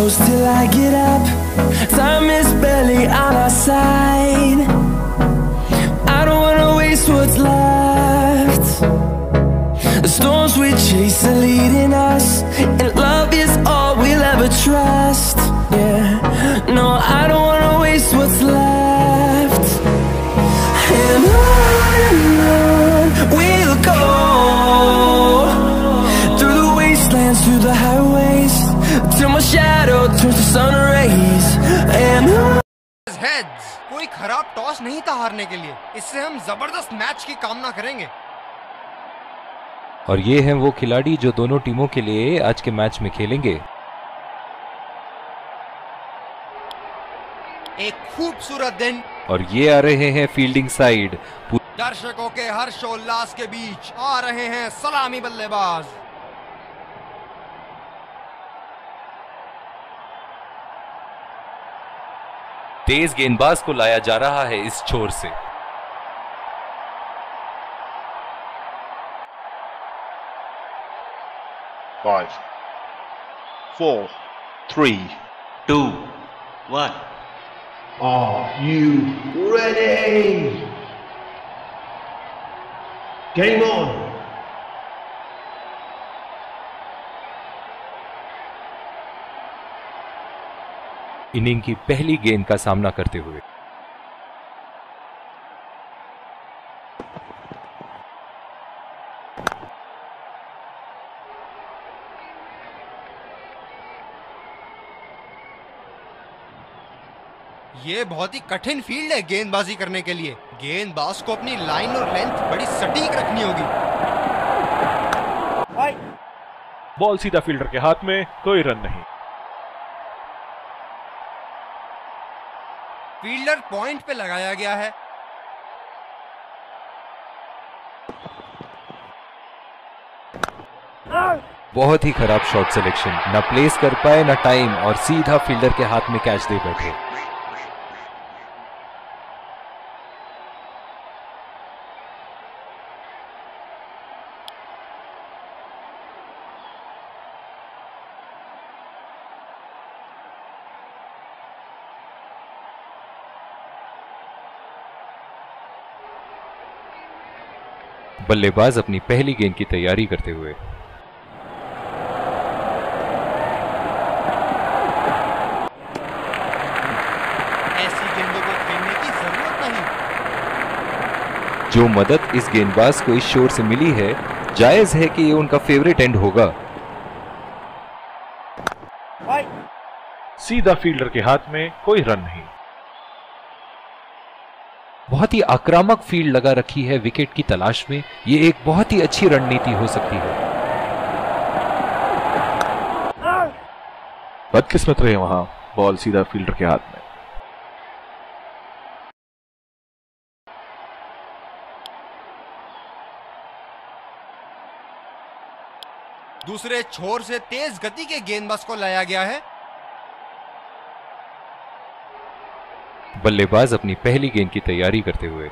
close till I get up. Time is barely on our side. I don't wanna waste what's left. The storms we chase are leading us, and love is all we'll ever trust. Yeah, no, I don't wanna waste what's left. And on we'll go, through the wastelands, through the highways, till my shadow turns to sun rays. And heads, कोई खराब toss नहीं था हारने के लिए। इससे हम जबरदस्त मैच की कामना करेंगे। और ये हैं वो खिलाड़ी जो दोनों टीमों के लिए आज के मैच में खेलेंगे। एक खूबसूरत दिन। और ये आ रहे हैं फील्डिंग साइड। दर्शकों के हर्षोल्लास के बीच आ रहे हैं सलामी बल्लेबाज। तेज गेंदबाज को लाया जा रहा है इस छोर से। Five, 4, 3, 2, 1. Are you ready? Game on. Inning की पहली गेंद का सामना करते हुए ये बहुत ही कठिन फील्ड है गेंदबाजी करने के लिए। गेंदबाज को अपनी लाइन और लेंथ बड़ी सटीक रखनी होगी। बॉल सीधा फील्डर के हाथ में, कोई रन नहीं। फील्डर पॉइंट पे लगाया गया है। बहुत ही खराब शॉट सिलेक्शन, ना प्लेस कर पाए ना टाइम, और सीधा फील्डर के हाथ में कैच दे बैठे। बल्लेबाज अपनी पहली गेंद की तैयारी करते हुए ऐसी गेंदों को खेलने की जरूरत नहीं। जो मदद इस गेंदबाज को इस शोर से मिली है, जायज है कि ये उनका फेवरेट एंड होगा। सीधा फील्डर के हाथ में, कोई रन नहीं। बहुत ही आक्रामक फील्ड लगा रखी है विकेट की तलाश में। ये एक बहुत ही अच्छी रणनीति हो सकती है। बदकिस्मत रहे वहां, बॉल सीधा फील्डर के हाथ में। दूसरे छोर से तेज गति के गेंदबाज को लाया गया है। बल्लेबाज अपनी पहली गेंद की तैयारी करते हुए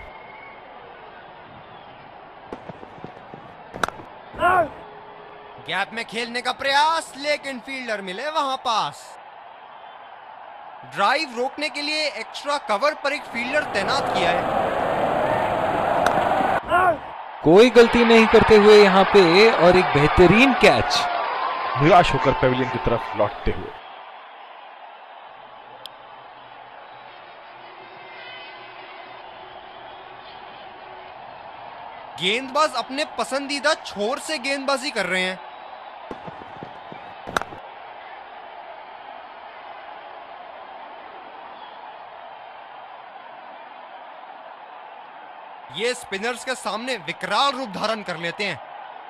गैप में खेलने का प्रयास, लेकिन फील्डर मिले वहां पास। ड्राइव रोकने के लिए एक्स्ट्रा कवर पर एक फील्डर तैनात किया है। कोई गलती नहीं करते हुए यहां पे, और एक बेहतरीन कैच। निराश होकर पेविलियन की तरफ लौटते हुए गेंदबाज अपने पसंदीदा छोर से गेंदबाजी कर रहे हैं। ये स्पिनर्स के सामने विकराल रूप धारण कर लेते हैं।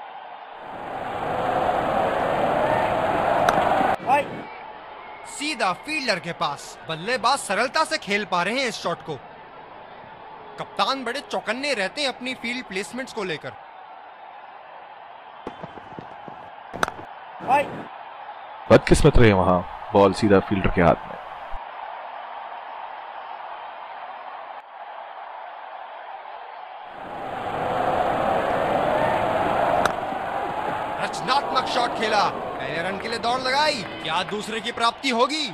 सीधा फील्डर के पास। बल्लेबाज सरलता से खेल पा रहे हैं इस शॉट को। कप्तान बड़े चौकन्ने रहते हैं अपनी फील्ड प्लेसमेंट्स को लेकर। बदकिस्मत रहे वहां, बॉल सीधा फील्डर के हाथ में। रचनात्मक शॉट खेला। पहले रन के लिए दौड़ लगाई, क्या दूसरे की प्राप्ति होगी?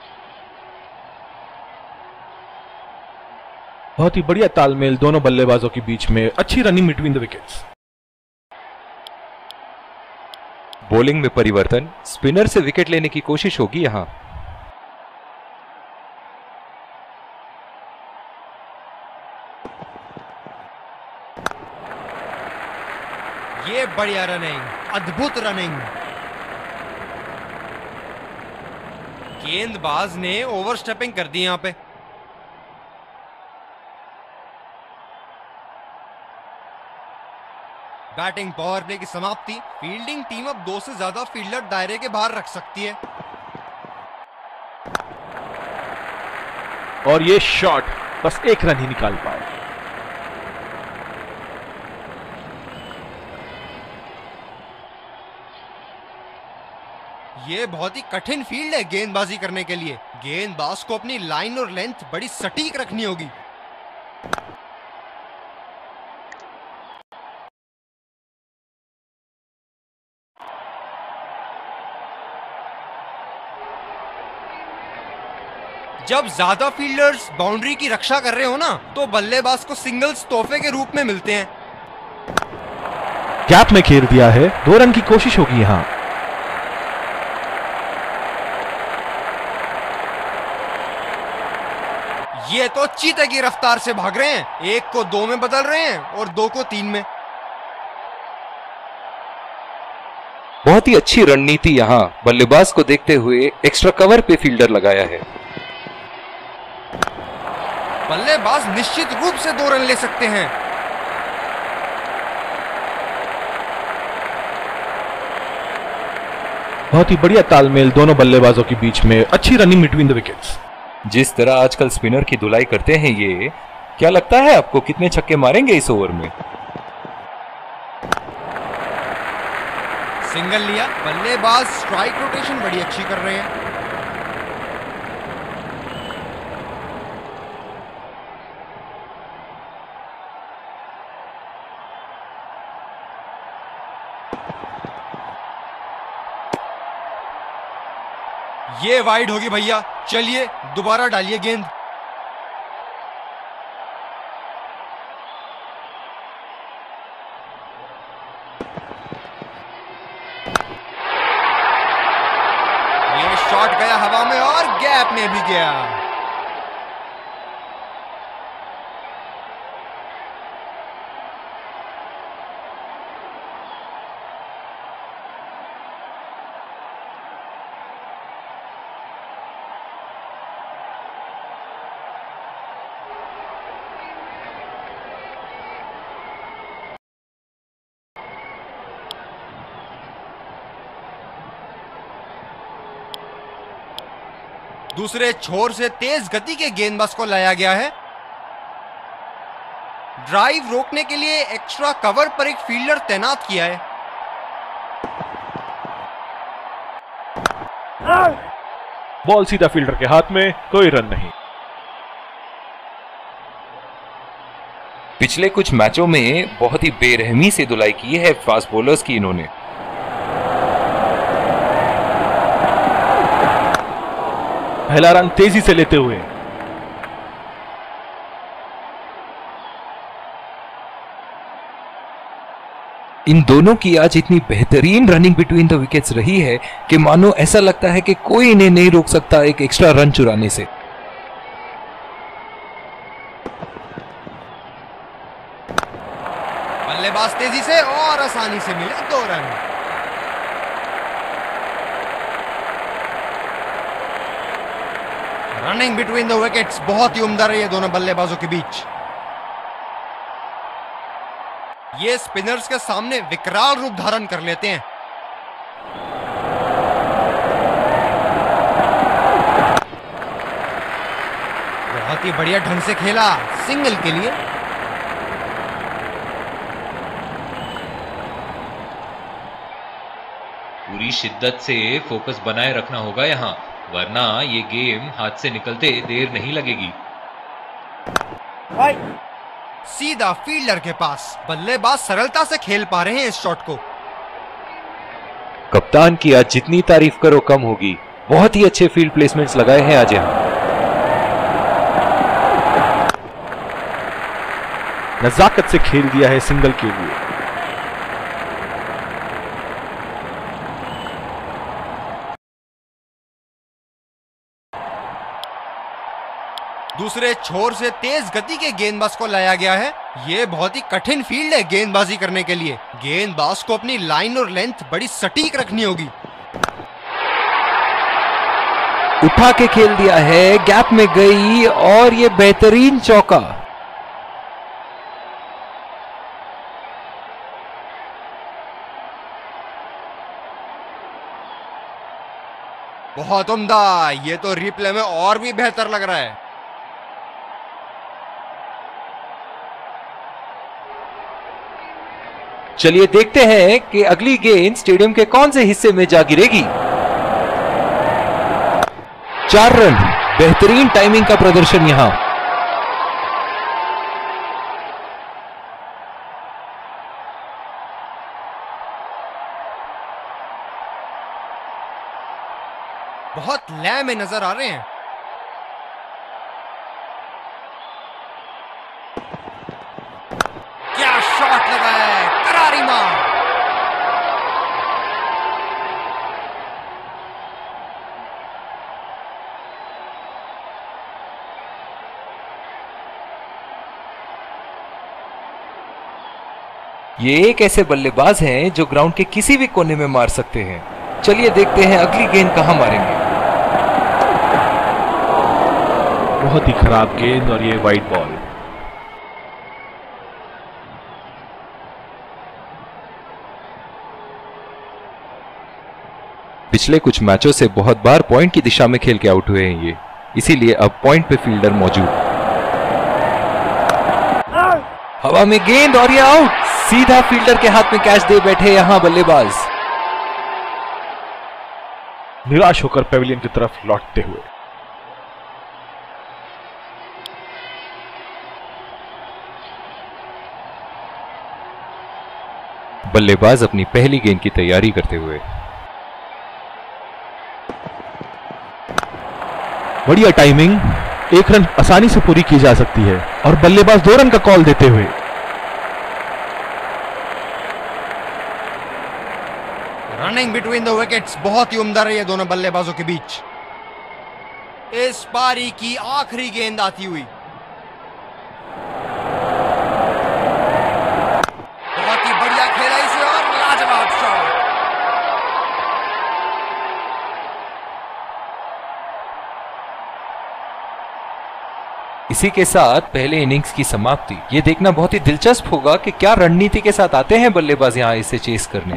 बहुत ही बढ़िया तालमेल दोनों बल्लेबाजों के बीच में, अच्छी running between the wickets. Bowling में परिवर्तन, स्पिनर से विकेट लेने की कोशिश होगी यहां। ये बढ़िया रनिंग, अद्भुत रनिंग। गेंदबाज ने ओवरस्टेपिंग कर दी यहां पे। बैटिंग पावर प्ले की समाप्ति। फील्डिंग टीम अब 2 से ज्यादा फील्डर दायरे के बाहर रख सकती है। और ये शॉट बस एक रन ही निकाल पाए। ये बहुत ही कठिन फील्ड है गेंदबाजी करने के लिए। गेंदबाज को अपनी लाइन और लेंथ बड़ी सटीक रखनी होगी। जब ज्यादा फील्डर्स बाउंड्री की रक्षा कर रहे हो ना, तो बल्लेबाज को सिंगल्स तोहफे के रूप में मिलते हैं। गैप में घेर दिया है, 2 रन की कोशिश होगी यहां। ये तो चीते की रफ्तार से भाग रहे हैं, 1 को 2 में बदल रहे हैं और 2 को 3 में। बहुत ही अच्छी रणनीति यहां, बल्लेबाज को देखते हुए एक्स्ट्रा कवर पे फील्डर लगाया है। बल्लेबाज निश्चित रूप से 2 रन ले सकते हैं। बहुत ही बढ़िया तालमेल दोनों बल्लेबाजों के बीच में, अच्छी रनिंग बिटवीन द विकेट्स। जिस तरह आजकल स्पिनर की धुलाई करते हैं ये, क्या लगता है आपको कितने छक्के मारेंगे इस ओवर में? सिंगल लिया, बल्लेबाज स्ट्राइक रोटेशन बड़ी अच्छी कर रहे हैं। ये वाइड होगी भैया, चलिए दोबारा डालिए गेंद। ये शॉट गया हवा में और गैप में भी गया। दूसरे छोर से तेज गति के गेंदबाज को लाया गया है। ड्राइव रोकने के लिए एक्स्ट्रा कवर पर एक फील्डर तैनात किया है। बॉल सीधा फील्डर के हाथ में, कोई रन नहीं। पिछले कुछ मैचों में बहुत ही बेरहमी से धुलाई की है फास्ट बॉलर्स की इन्होंने। पहला रन तेजी से लेते हुए। इन दोनों की आज इतनी बेहतरीन रनिंग बिटवीन द विकेट्स रही है कि मानो ऐसा लगता है कि कोई इन्हें नहीं रोक सकता एक एक्स्ट्रा रन चुराने से। बल्लेबाज तेजी से और आसानी से मिले 2 रन। रनिंग बिटवीन द विकेट्स बहुत ही उम्दा रही है दोनों बल्लेबाजों के बीच। ये स्पिनर्स के सामने विकराल रूप धारण कर लेते हैं। बहुत ही बढ़िया ढंग से खेला सिंगल के लिए। पूरी शिद्दत से फोकस बनाए रखना होगा यहां, वरना ये गेम हाथ से निकलते देर नहीं लगेगी। सीधा फील्डर के पास, बल्लेबाज सरलता से खेल पा रहे हैं इस शॉट को। कप्तान की आज जितनी तारीफ करो कम होगी। बहुत ही अच्छे फील्ड प्लेसमेंट्स लगाए हैं आज यहां। नजाकत से खेल दिया है सिंगल के लिए। दूसरे छोर से तेज गति के गेंदबाज को लाया गया है। ये बहुत ही कठिन फील्ड है गेंदबाजी करने के लिए। गेंदबाज को अपनी लाइन और लेंथ बड़ी सटीक रखनी होगी। उठा के खेल दिया है, गैप में गई और ये बेहतरीन चौका। बहुत उम्दा। ये तो रिप्ले में और भी बेहतर लग रहा है। चलिए देखते हैं कि अगली गेंद स्टेडियम के कौन से हिस्से में जा गिरेगी। 4 रन, बेहतरीन टाइमिंग का प्रदर्शन यहां। बहुत लय में नजर आ रहे हैं। क्या शॉट लगा है, करारी मार। ये एक ऐसे बल्लेबाज हैं जो ग्राउंड के किसी भी कोने में मार सकते हैं। चलिए देखते हैं अगली गेंद कहां मारेंगे। बहुत ही खराब गेंद और ये वाइड बॉल। पिछले कुछ मैचों से बहुत बार पॉइंट की दिशा में खेल के आउट हुए हैं ये, इसीलिए अब पॉइंट पे फील्डर मौजूद। हवा में गेंद और ये आउट। सीधा फील्डर के हाथ में कैच दे बैठे यहां बल्लेबाज। निराश होकर पेविलियन की तरफ लौटते हुए। बल्लेबाज अपनी पहली गेंद की तैयारी करते हुए। बढ़िया टाइमिंग, 1 रन आसानी से पूरी की जा सकती है और बल्लेबाज 2 रन का कॉल देते हुए। रनिंग बिटवीन द विकेट्स बहुत ही उम्दा रही है दोनों बल्लेबाजों के बीच। इस पारी की आखिरी गेंद आती हुई। बहुत ही बढ़िया खेला इसे और लाजवाब शॉट। इसी के साथ पहले इनिंग्स की समाप्ति। ये देखना बहुत ही दिलचस्प होगा कि क्या रणनीति के साथ आते हैं बल्लेबाज यहां इसे चेस करने।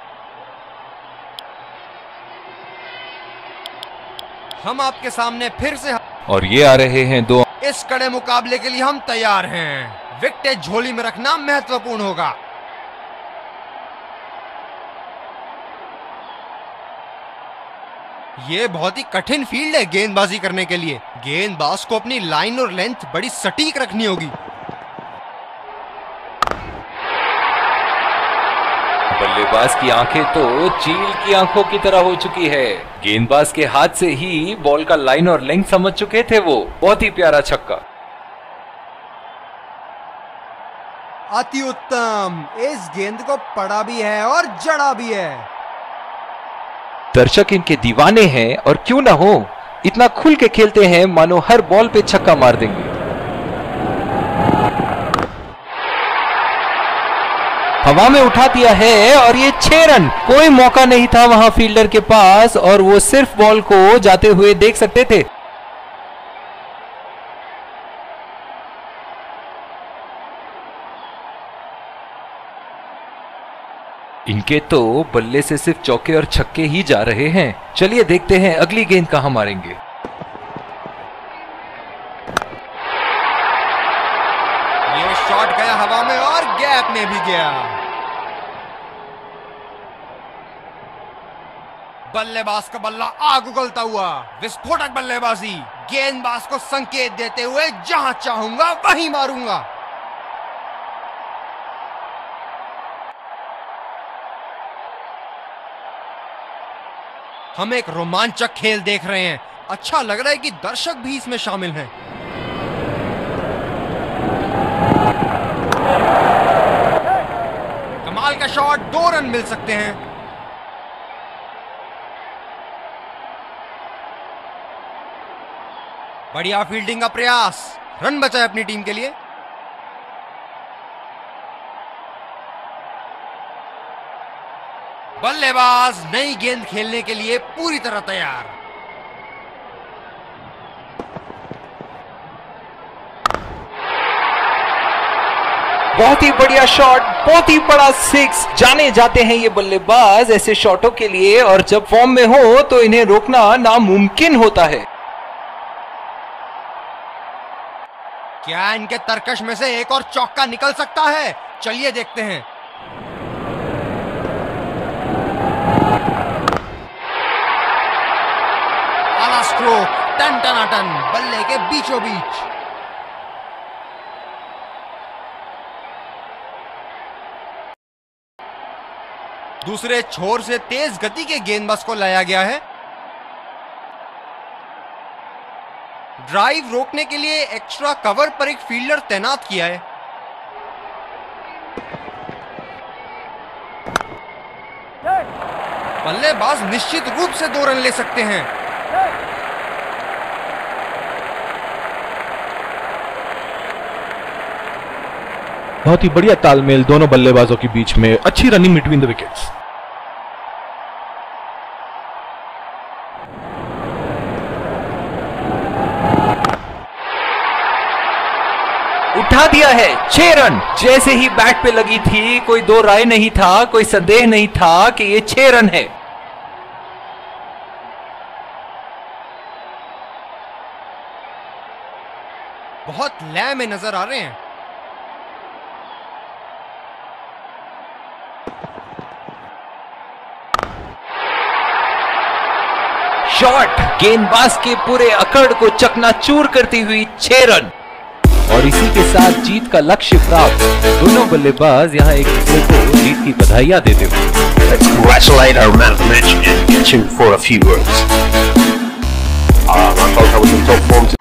हम आपके सामने फिर से और ये आ रहे हैं 2। इस कड़े मुकाबले के लिए हम तैयार हैं। विकेट झोली में रखना महत्वपूर्ण होगा। ये बहुत ही कठिन फील्ड है गेंदबाजी करने के लिए। गेंदबाज को अपनी लाइन और लेंथ बड़ी सटीक रखनी होगी। बल्लेबाज की आंखें तो चील की आंखों की तरह हो चुकी है। गेंदबाज के हाथ से ही बॉल का लाइन और लेंथ समझ चुके थे वो। बहुत ही प्यारा छक्का। अति उत्तम। इस गेंद को पड़ा भी है और जड़ा भी है। दर्शक इनके दीवाने हैं और क्यों ना हो, इतना खुल के खेलते हैं मानो हर बॉल पे छक्का मार देंगे। हवा में उठा दिया है और ये 6 रन। कोई मौका नहीं था वहां फील्डर के पास और वो सिर्फ बॉल को जाते हुए देख सकते थे। इनके तो बल्ले से सिर्फ चौके और छक्के ही जा रहे हैं। चलिए देखते हैं अगली गेंद कहां मारेंगे। ये शॉट गया हवा में और गैप में भी गया। बल्लेबाज का बल्ला आग उगलता हुआ। विस्फोटक बल्लेबाजी। गेंदबाज को संकेत देते हुए जहां चाहूंगा वहीं मारूंगा। हम एक रोमांचक खेल देख रहे हैं। अच्छा लग रहा है कि दर्शक भी इसमें शामिल हैं। कमाल का शॉट, 2 रन मिल सकते हैं। बढ़िया फील्डिंग का प्रयास, रन बचाए अपनी टीम के लिए। बल्लेबाज नई गेंद खेलने के लिए पूरी तरह तैयार। बहुत ही बढ़िया शॉट, बहुत ही बड़ा 6। जाने जाते हैं ये बल्लेबाज ऐसे शॉटों के लिए, और जब फॉर्म में हो तो इन्हें रोकना नामुमकिन होता है। क्या इनके तरकश में से एक और चौका निकल सकता है? चलिए देखते हैं। आला स्ट्रोक, टन टनाटन, बल्ले के बीचों बीच। दूसरे छोर से तेज गति के गेंदबाज को लाया गया है। ड्राइव रोकने के लिए एक्स्ट्रा कवर पर एक फील्डर तैनात किया है। बल्लेबाज निश्चित रूप से 2 रन ले सकते हैं। बहुत ही बढ़िया तालमेल दोनों बल्लेबाजों के बीच में, अच्छी रनिंग बिटवीन द विकेट्स। उठा दिया है, 6 रन। जैसे ही बैट पे लगी थी, कोई 2 राय नहीं था, कोई संदेह नहीं था कि ये 6 रन है। बहुत लय में नजर आ रहे हैं। शॉट, गेंदबाज के पूरे अकड़ को चकनाचूर करती हुई 6 रन, और इसी के साथ जीत का लक्ष्य प्राप्त। दोनों बल्लेबाज यहाँ एक दूसरे को जीत की बधाइयां देते हुए। Let's congratulate our man of the match and catch him for a few words. I thought I was in top form.